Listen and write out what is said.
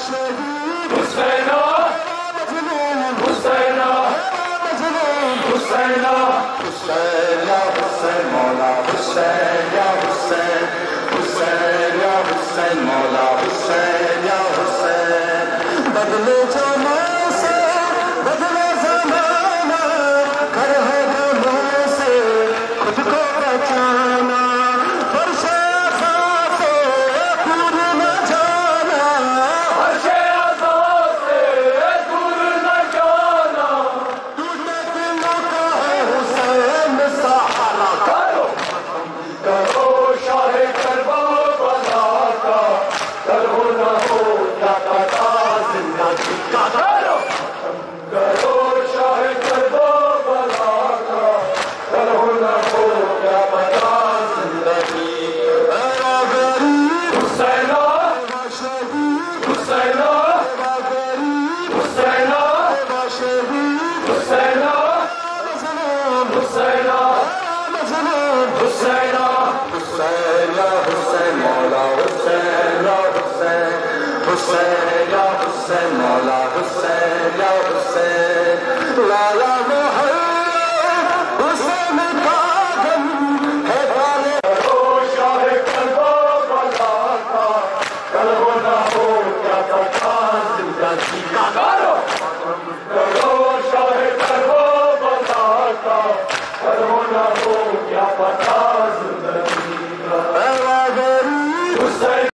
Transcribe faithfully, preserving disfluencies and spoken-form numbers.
Hussaina, Hussaina, Hussaina, Hussain ya Hussain Mawla Hussain ya Hussain, Hussain ya Hussain Mawla Hussain ya Hussain. بدلے زمان سے بدلے زمانہ کر ہے غموں سے خود کو بچانا فرش عزا سے دور نہ جانا فرش عزا سے دور نہ جانا ٹوٹے دلوں کا ہے حسین سہارا کرو کرو شاہ کربلا کا کرو نہ ہو کیا پتا زندگی کا کرو کرو شاہ کربلا کا کرو نہ ہو کیا پتا زندگی میرا غریب حسینہ شہید حسینہ غریب حسینہ شہید حسینہ حسینہ حسینہ حسین یا حسین مولا حسین یا حسین حسین یا حسین مولا حسین یا حسین لا